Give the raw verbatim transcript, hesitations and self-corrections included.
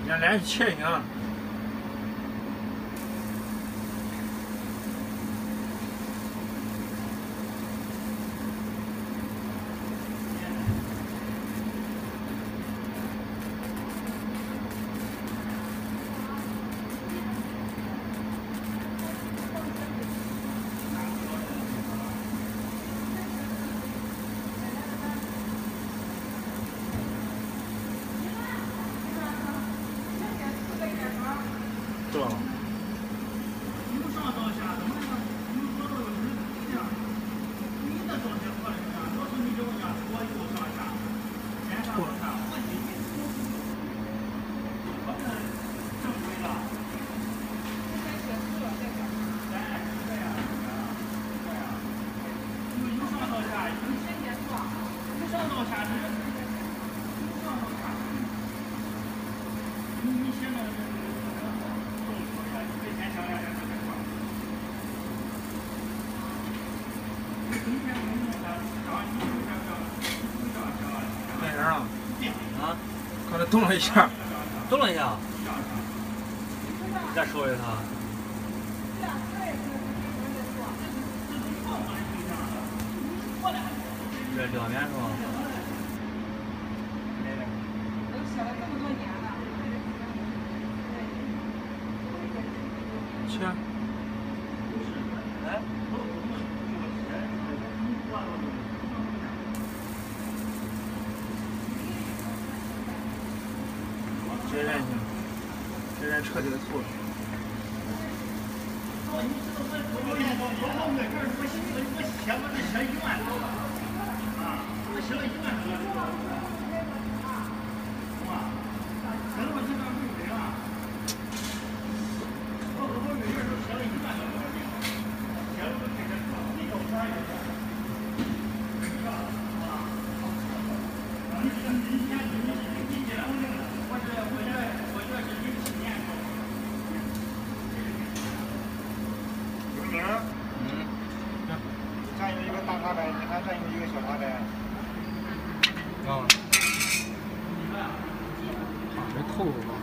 原来切呢。对吧？那人啊， 啊， 刚才动了一下， 动了一下，再说一次。这两边是吧？ 都写了这么多年了。 切。 哎。 这人行，这人彻底的错了。 我你知道我我我我我这儿我写我我写我这写一万多了啊，我写了一万多了，哇，这我这边没有啊，我我我这边都写了一万多个字，写了都这个这个花儿也是，是吧？啊，你这个你先你你你进来，我这我这我这是零七年的。名儿， 嗯， 咱有一个大卡带，你看咱有一个小卡带。 啊。 这透了吧？